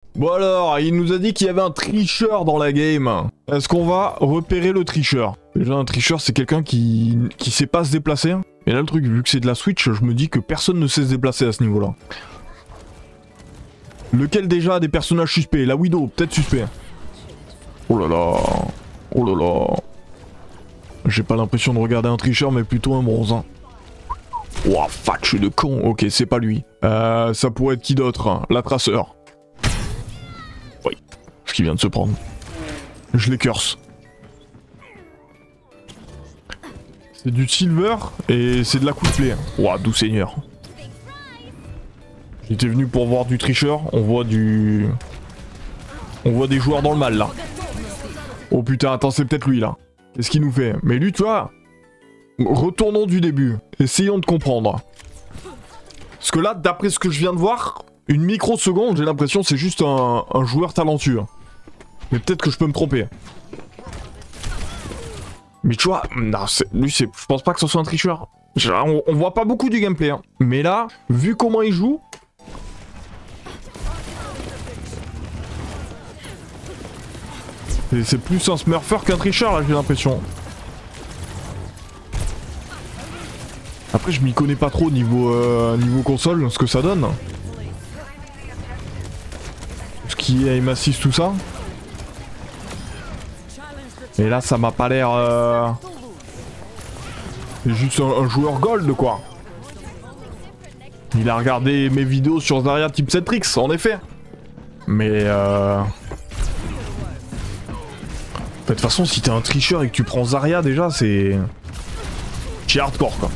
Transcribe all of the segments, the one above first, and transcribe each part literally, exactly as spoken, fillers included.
Bon alors, il nous a dit qu'il y avait un tricheur dans la game. Est-ce qu'on va repérer le tricheur? Déjà, un tricheur, c'est quelqu'un qui... qui sait pas se déplacer. Et là, le truc, vu que c'est de la Switch, je me dis que personne ne sait se déplacer à ce niveau-là. Lequel déjà a des personnages suspects? La Widow, peut-être suspect. Oh là là. Oh là là. J'ai pas l'impression de regarder un tricheur, mais plutôt un bronze. Hein. Oh fuck, je suis de con. Ok, c'est pas lui. Euh, ça pourrait être qui d'autre? Hein? La traceur. Oui, ce qui vient de se prendre. Je les curse. C'est du silver et c'est de la couplée. Ouah, doux seigneur. J'étais venu pour voir du tricheur. On voit du... On voit des joueurs dans le mal là. Oh putain, attends, c'est peut-être lui là. Qu'est-ce qu'il nous fait? Mais lui, tu vois, retournons du début. Essayons de comprendre. Parce que là, d'après ce que je viens de voir, une microseconde, j'ai l'impression c'est juste un, un joueur talentueux. Mais peut-être que je peux me tromper. Mais tu vois, non, lui, c'est, je pense pas que ce soit un tricheur. On, on voit pas beaucoup du gameplay. Hein. Mais là, vu comment il joue... C'est plus un smurfer qu'un tricheur, là, j'ai l'impression. Après, je m'y connais pas trop niveau, euh, niveau console, ce que ça donne. Ce qui est aim assist, tout ça. Et là, ça m'a pas l'air... Euh... C'est juste un, un joueur gold, quoi. Il a regardé mes vidéos sur Zarya type sept X, en effet. Mais... Euh... De toute façon, si t'es un tricheur et que tu prends Zarya, déjà, c'est... C'est hardcore, quoi.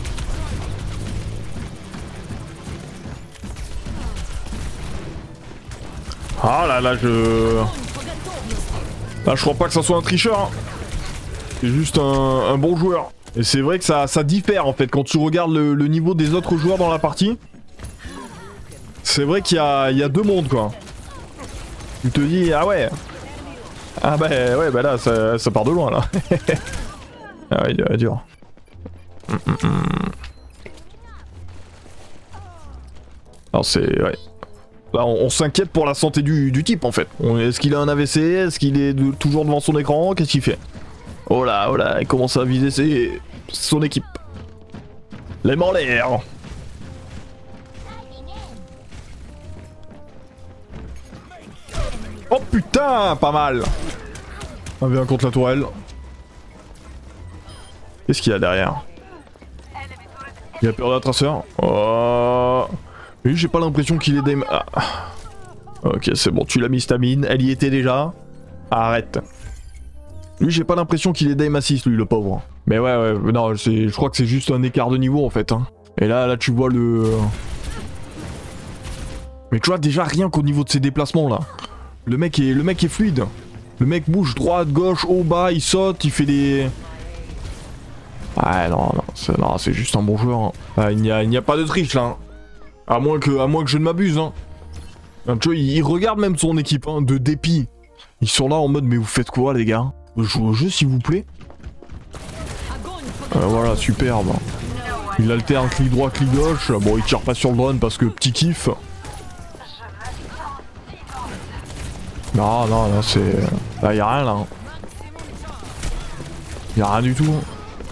Ah là là, je... Là, je crois pas que ça soit un tricheur. Hein. C'est juste un, un bon joueur. Et c'est vrai que ça, ça diffère, en fait, quand tu regardes le, le niveau des autres joueurs dans la partie. C'est vrai qu'il y a, il y a deux mondes, quoi. Tu te dis, ah ouais... Ah bah ouais, bah là, ça, ça part de loin, là. Ah ouais, il est dur. Mm, mm, mm. Alors c'est... Ouais. Là, on, on s'inquiète pour la santé du, du type, en fait. Est-ce qu'il a un A V C? Est-ce qu'il est de, toujours devant son écran? Qu'est-ce qu'il fait? Oh là, oh là, il commence à viser ses, son équipe. Les mains en l'air. Oh putain, pas mal. Un v un contre la tourelle. Qu'est-ce qu'il y a derrière? Il a peur de la traceur. Oh. Oui, j'ai pas l'impression qu'il est d'aim... Ah. Ok, c'est bon, tu l'as mis stamine. Elle y était déjà. Arrête. Lui, j'ai pas l'impression qu'il est d'aim assist, lui, le pauvre. Mais ouais, ouais, non, je crois que c'est juste un écart de niveau, en fait. Hein. Et là, là, tu vois le... Mais tu vois, déjà, rien qu'au niveau de ses déplacements, là. Le mec est, le mec est fluide. Le mec bouge droite, gauche, haut, bas, il saute, il fait des... Ouais, non, non, c'est juste un bon joueur. Hein. Ah, il n'y a, a pas de triche, là. Hein. À moins que, à moins que je ne m'abuse. Hein. Tu vois, il, il regarde même son équipe, hein, de dépit. Ils sont là en mode, mais vous faites quoi, les gars? Jouez au jeu, s'il vous plaît. Euh, voilà, superbe. Il alterne clic droit, clic gauche. Bon, il tire pas sur le drone parce que petit kiff. Non, non, non, c'est... Là, y'a rien, là. Y'a rien du tout.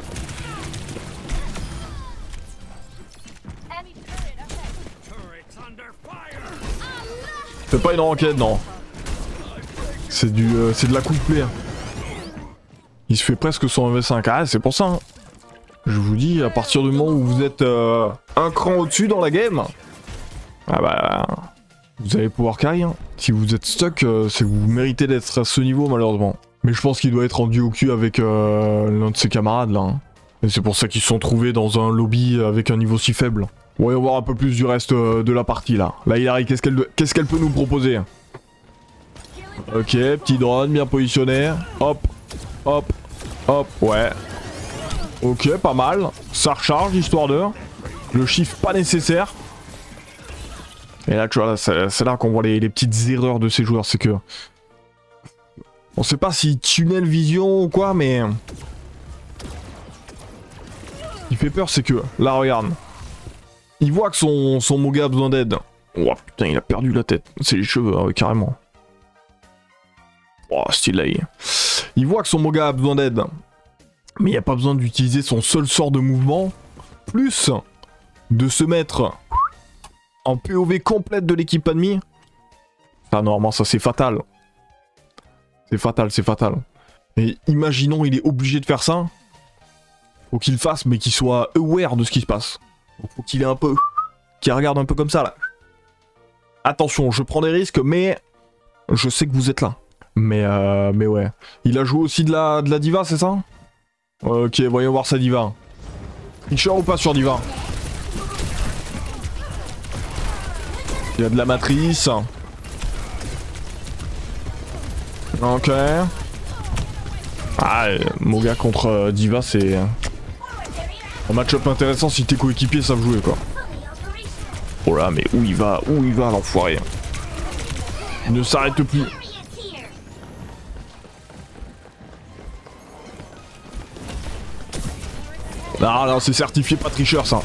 C'est pas une enquête, non. C'est du... Euh, c'est de la coupe play. Il se fait presque son V cinq. Ah, c'est pour ça. Hein. Je vous dis, à partir du moment où vous êtes euh, un cran au-dessus dans la game... Ah bah... Vous allez pouvoir carry, hein. Si vous êtes stuck, euh, c'est que vous méritez d'être à ce niveau, malheureusement. Mais je pense qu'il doit être rendu au cul avec euh, l'un de ses camarades, là. Hein. Et c'est pour ça qu'ils se sont trouvés dans un lobby avec un niveau si faible. Voyons voir un peu plus du reste euh, de la partie, là. Là, Hilary, qu'est-ce qu'elle qu'est-ce qu'elle peut nous proposer? Ok, petit drone, bien positionné. Hop, hop, hop, ouais. Ok, pas mal. Ça recharge, histoire de... Le chiffre pas nécessaire. Et là, tu vois, c'est là qu'on voit les, les petites erreurs de ces joueurs, c'est que... On sait pas si tunnel vision ou quoi, mais... Il fait peur, c'est que... Là, regarde. Il voit que son, son Moga a besoin d'aide. Oh putain, il a perdu la tête. C'est les cheveux, hein, carrément. Oh, stylé. Il voit que son Moga a besoin d'aide. Mais il n'y a pas besoin d'utiliser son seul sort de mouvement. Plus de se mettre en P O V complète de l'équipe ennemie. Ah normalement ça c'est fatal. C'est fatal, c'est fatal. Et imaginons il est obligé de faire ça. Faut qu'il le fasse mais qu'il soit aware de ce qui se passe. Donc, faut qu'il ait un peu... qu'il regarde un peu comme ça là. Attention, je prends des risques mais... je sais que vous êtes là. Mais euh, mais ouais. Il a joué aussi de la, de la diva, c'est ça? Ok, voyons voir sa diva. Tricheur ou pas sur diva? Il y a de la matrice. Ok. Ah, Moga contre euh, diva, c'est un match-up intéressant si tes coéquipiers savent jouer, quoi. Oh là, mais où il va? Où il va, l'enfoiré? Il ne s'arrête plus. Ah non, c'est certifié pas tricheur, ça.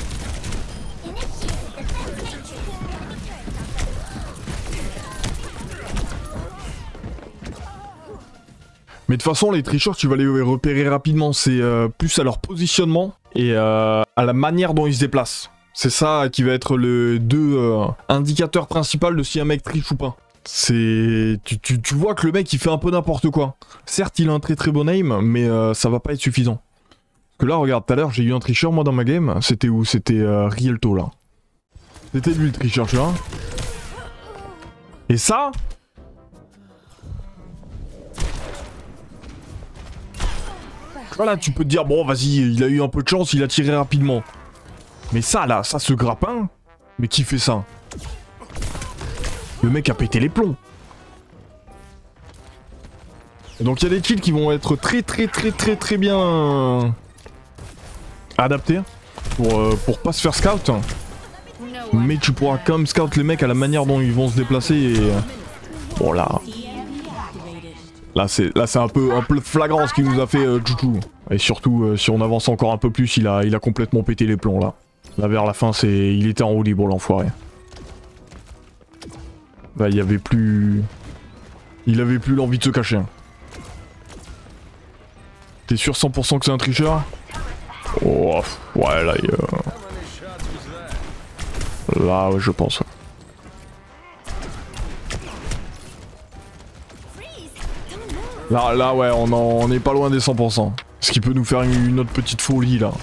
Mais de toute façon, les tricheurs, tu vas les repérer rapidement. C'est euh, plus à leur positionnement et euh, à la manière dont ils se déplacent. C'est ça qui va être le deux euh, indicateurs principaux de si un mec triche ou pas. C'est... Tu, tu, tu vois que le mec, il fait un peu n'importe quoi. Certes, il a un très très bon aim, mais euh, ça va pas être suffisant. Parce que là, regarde, tout à l'heure, j'ai eu un tricheur, moi, dans ma game. C'était où? C'était euh, Rielto, là. C'était lui, le tricheur, tu vois. Et ça... Voilà, tu peux te dire, bon, vas-y, il a eu un peu de chance, il a tiré rapidement. Mais ça, là, ça, ce grappin... Mais qui fait ça? Le mec a pété les plombs. Et donc, il y a des kills qui vont être très, très, très, très, très bien... adapté pour, euh, pour pas se faire scout, mais tu pourras quand même scout les mecs à la manière dont ils vont se déplacer et euh, bon là là c'est là c'est un peu un peu flagrant ce qu'il nous a fait euh, Chouchou, et surtout euh, si on avance encore un peu plus il a il a complètement pété les plombs là là vers la fin c'est il était en roue libre l'enfoiré. Là il y avait plus il avait plus l'envie de se cacher. T'es sûr cent pour cent que c'est un tricheur? Oh, ouais, là, il, euh... là, ouais, je pense. Là, là, ouais, on, en, on est pas loin des cent pour cent. Ce qui peut nous faire une, une autre petite folie, là.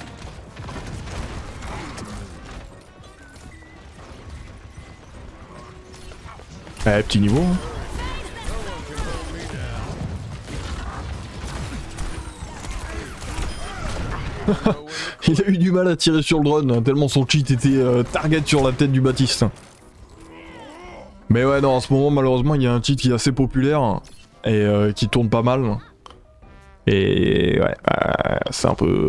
Eh, petit niveau, hein. Il a eu du mal à tirer sur le drone, hein, tellement son cheat était euh, target sur la tête du Baptiste. Mais ouais, non, en ce moment, malheureusement, il y a un cheat qui est assez populaire et euh, qui tourne pas mal. Et ouais, euh, c'est un peu...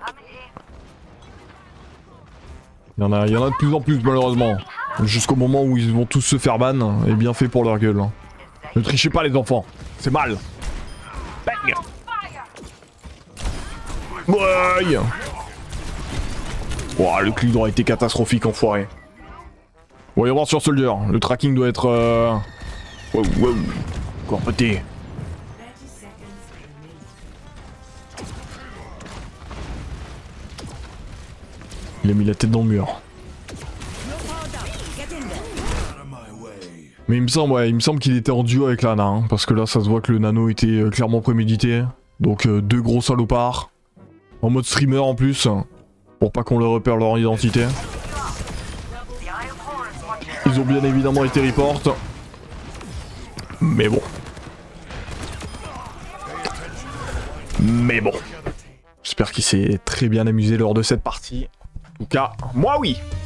Il y, en a, il y en a de plus en plus, malheureusement. Jusqu'au moment où ils vont tous se faire ban, et bien fait pour leur gueule. Ne trichez pas, les enfants, c'est mal. Bang! Ouais. Oh, le clic droit a été catastrophique, enfoiré. Voyons voir sur Soldier. Le tracking doit être... Euh... Wow, wow. Encore pété. Il a mis la tête dans le mur. Mais il me semble, ouais, il me semble qu'il était en duo avec Lana, hein, parce que là, ça se voit que le nano était euh, clairement prémédité. Donc euh, deux gros salopards. En mode streamer en plus, pour pas qu'on leur repère leur identité. Ils ont bien évidemment été report. Mais bon. Mais bon. J'espère qu'il s'est très bien amusé lors de cette partie. En tout cas, moi oui.